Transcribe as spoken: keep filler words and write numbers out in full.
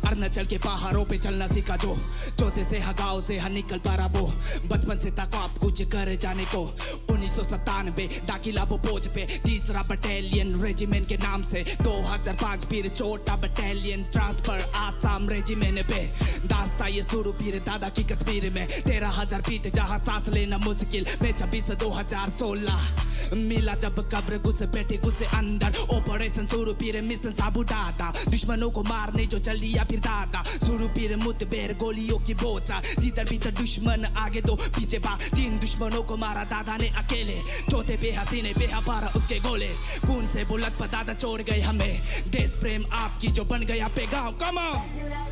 अरुणाचल के पहाड़ों पे चलना सीखा जो, चौथे से हा गाँव से हा निकल पारा वो, बचपन से था ख्वाब कुछ कर जाने को। उन्नीस सौ सत्तानवे दाखिला वो पोज पे, तीसरा बटालियन रेजिमेंट के नाम से। दो हजार पाँच फिर चौथा बटालियन ट्रांसफर आसाम रेजिमेंट पे। दास्ता ये शुरू फिर दादा की कश्मीर में। तेरह हजार बीते जहाँ सांस लेना मुश्किल में। छब्बीस दो हजार सोलह मिला जब कब्र घुस बैठे घुसे अंदर। ऑपरेशन शुरू फिर मिशन साबू दादा, दुश्मनों को मारने जो चल लिया फिर दादा। शुरू फिर मुठभेड़ गोलियों की बोचा, जिधर भीतर दुश्मन आगे दो पीछे बा। तीन दुश्मनों को मारा दादा ने अकेले, चौथे पे हसीने पे हमारा उसके गोले। खून से बुलंद पर दादा छोड़ गए हमें, देश प्रेम आपकी जो बन गया पैगाम। Come on